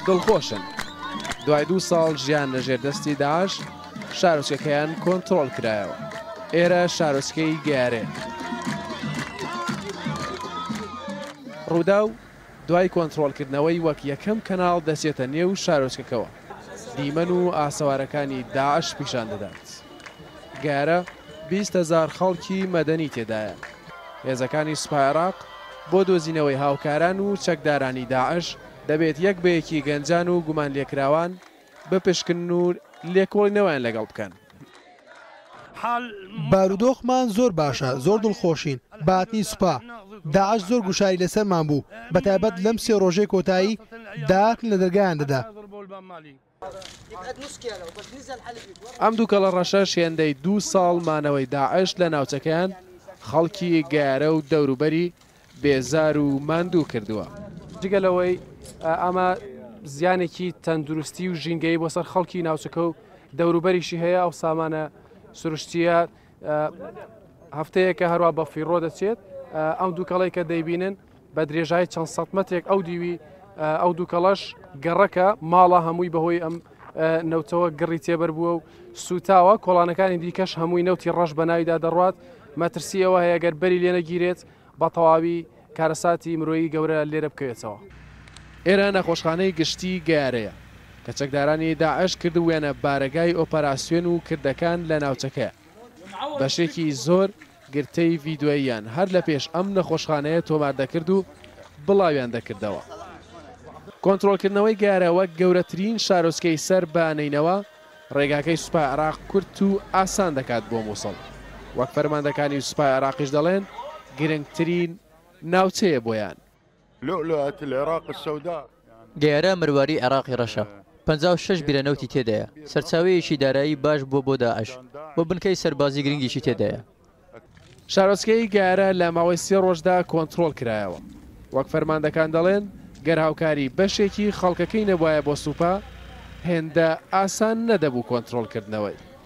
دڵخۆشن. دوای 2 ساڵ ژیان لەژێر دەستی داعش شارۆچکەکەیان کۆنتڕۆڵ کرایەوە. ئێرە شارۆچکەی گیارێ. ڕوودا و دوای کۆنتڕۆڵکردنەوەی وەک یەکەم کەناڵ دەچێتە نێو شارۆچکەکەوە دیمەن و ئاسەوارەکانی داعش پیشان دەدات. گارە 20,000 خەڵکی مەدەنی تێدایە. هێزەکانی سوپای عێراق بۆ دۆزینەوەی هاوکاران و چەکدارانی داعش دەبێت یەک بەیەکی گەنجان و گومان لێکراوان بپشکن و لێکۆڵینەوەیان لەگەڵ بکەن. بارودۆخمان زۆر باشە، زۆر دڵخۆشین. باتنی سوپا داعش زۆر گوشاری لەسەرمان بوو، بەتایبەت لەم 3 ڕۆژەی کۆتایی داهاتن لە دەرگایان دەدا. ئەم دووکەڵە ڕەشەش هێندەی 2 ساڵ مانەوەی داعش لە ناوچەکەیان خەڵکی گارە و دەوروبەری بێزار و ماندوو کردووە. جگەلەوەی ئەمە زیانێکی تەندروستی و ژینگەی بۆ سەر خەڵکی ناوچەکە و دەوروبەریشی هەیە. ئەو سامانە سروشتیە هەفتەیەکە هەروە بە فیڕۆ دەچێت. ئەم دووکەڵی کە دەیبینن بە درێژایی چەند سەد مەترێک ئەو دیوی ئەو دووکەڵەش گەڕەکە ماڵە هەمووی بەهۆی ئەم نەوتەوە گڕی تێبەر بووە و سوتاوە. کۆڵانەکانی دیکەش هەمووی نەوتی ڕەش بە ناویدا دەڕوات. مەترسیەوە هەیە گەر بەری لێ نەگیرێت بە تەواوی کارەساتی مرۆیی گەورە لێرە بکەوێتەوە. ئێرە نەخۆشخانەی گشتی گارەیە کە چەکدارانی داعش کردووێنە بارەگای ئۆپەراسیۆن و کردەکان لە ناوچەکە. بەشێکی زۆر گرتەی ڤیددیۆییان هەر لە پێش ئەم نەخۆشخانەیە تۆمار دەکرد و بڵاویان دەکردەوە. کۆنتڕۆڵکردنەوەی گارە وەک گەورەترین شارۆچکەی سەر بانینەوە ڕێگاکەی سوپای عێراق کورت و ئاسان دەکات بۆ مووسڵ. وەک فەرماندەکانی سوپای عێراقیش دەڵێن گرنگترین ناوچەیە بۆیان. گیارە مرواری عێراقی ڕەشە. 56 بیرەنەوتی تێدایە. سەرچاوەیەکی دارایی باش بۆ داعش بۆ بنکەی سەربازی گرنگیشی تێدایە. شارۆچکەی گارە لە ماوەی 3 ڕۆژدا کۆنتڕۆڵ کرایەوە. وەک فەرماندەکان دەڵێن گەر هاوکاری بەشێکی خەڵکەکەی نەبوایە بۆ سوپا هێندە ئاسان نەدەبوو کۆنتڕۆڵکردنەوەی.